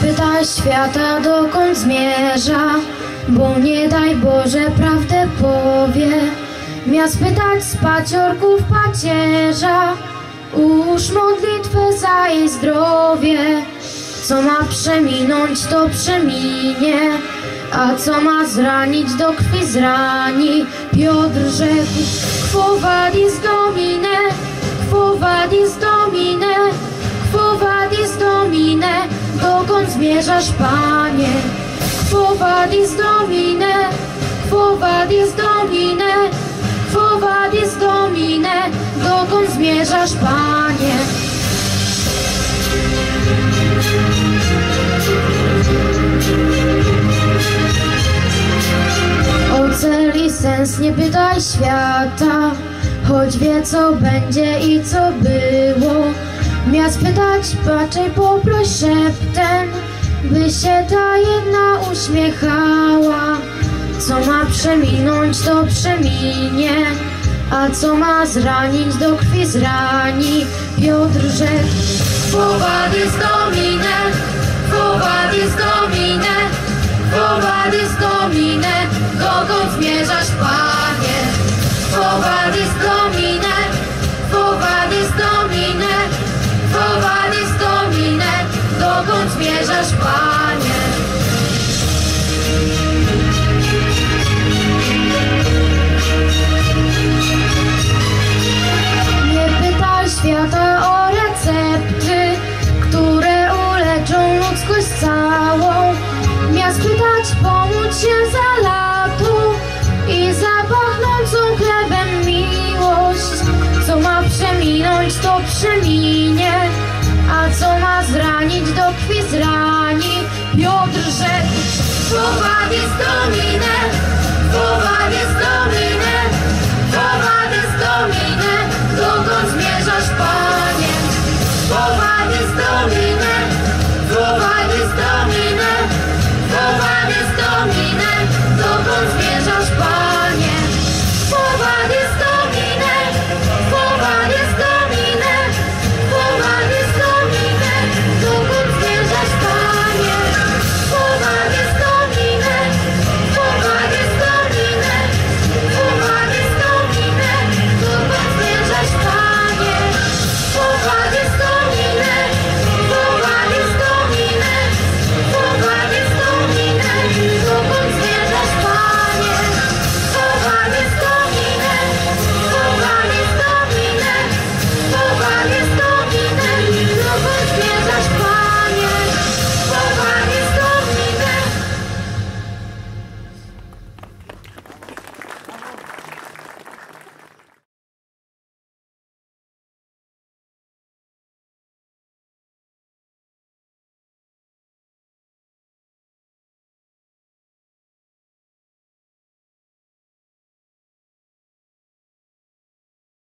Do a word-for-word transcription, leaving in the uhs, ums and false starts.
pytaj świata, dokąd zmierza, bo nie daj Boże prawdę powie. Miast pytać z paciorków pacierza, ułóż modlitwę za jej zdrowie. Co ma przeminąć, to przeminie, a co ma zranić, do krwi zrani. Piotr rzekł: Quo vadis Domine, quo vadis Domine, quo vadis Domine, dokąd zmierzasz, Panie? Quo vadis Domine, quo vadis Domine, quo vadis Domine, dokąd zmierzasz, Panie? O cel i sens nie pytaj świata, choć wie, co będzie i co było. Miast pytać raczej poproś szeptem, by się ta jedna uśmiechała. Co ma przeminąć, to przeminie, a co ma zranić, do krwi zrani. Piotr rzekł: Quo vadis Domine, quo vadis Domine, quo vadis Domine, dokąd zmierzasz, Panie? Quo vadis Domine, quo vadis Domine, quo vadis Domine, dokąd zmierzasz, Panie? Nie pytaj świata o recepty, które uleczą ludzkość całą. Miast pytać pomóc się za latu i za pachnącą chlebem miłość. Co ma przeminąć, to przeminie, a co ma zranić, do krwi zrani. Piotr rzekł: Quo vadis Domine, quo vadis Domine, quo vadis Domine,